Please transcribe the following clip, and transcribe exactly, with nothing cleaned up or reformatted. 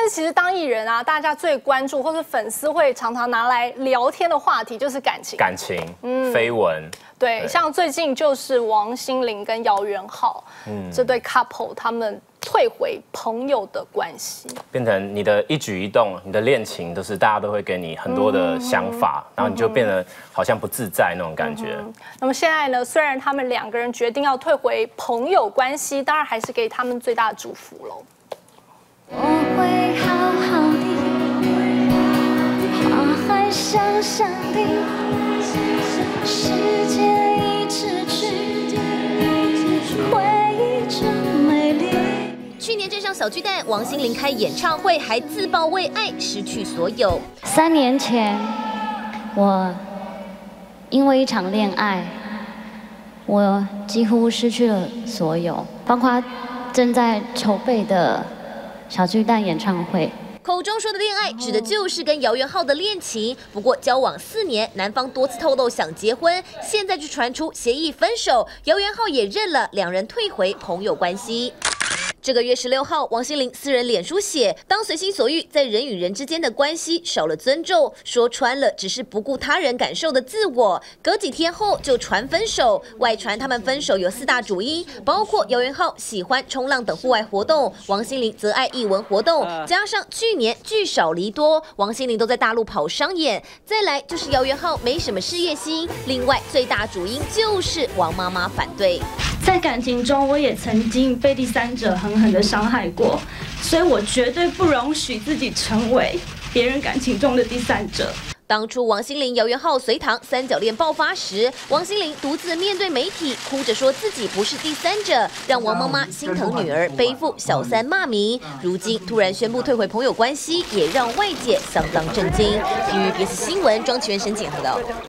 是其实当艺人啊，大家最关注或是粉丝会常常拿来聊天的话题就是感情， 感情，嗯，绯闻。 对，对像最近就是王心凌跟姚元浩，嗯，这对 couple 他们退回朋友的关系， 变成你的一举一动，你的恋情都是大家都会给你很多的想法，嗯、然后你就变得好像不自在那种感觉。嗯、 那么现在呢，虽然他们两个人决定要退回朋友关系，当然还是给他们最大的祝福喽。我会好好的，花还香香的，世界已逝去，回忆真美丽。 去年站上小巨蛋，王心凌开演唱会，还自曝为爱失去所有。 三年前，我因为一场恋爱，我几乎失去了所有，包括正在筹备的小巨蛋演唱会。 口中说的恋爱，指的就是跟姚元浩的恋情。不过交往四年，男方多次透露想结婚，现在就传出协议分手，姚元浩也认了，两人退回朋友关系。这个月十六号，王心凌私人脸书写：当随心所欲，在人与人之间的关系少了尊重，说穿了只是不顾他人感受的自我。隔几天后就传分手，外传他们分手有四大主因，包括姚元浩喜欢冲浪等户外活动，王心凌则爱艺文活动，加上去年聚少离多，王心凌都在大陆跑商演。再来就是姚元浩没什么事业心，另外最大主因就是王妈妈反对。 在感情中，我也曾经被第三者狠狠的伤害过，所以我绝对不容许自己成为别人感情中的第三者。 当初王心凌、姚元浩随堂三角恋爆发时，王心凌独自面对媒体，哭着说自己不是第三者，让王妈妈心疼女儿，背负小三骂名。如今突然宣布退回朋友关系，也让外界相当震惊。体育 B S 新闻庄启源、沈景报道。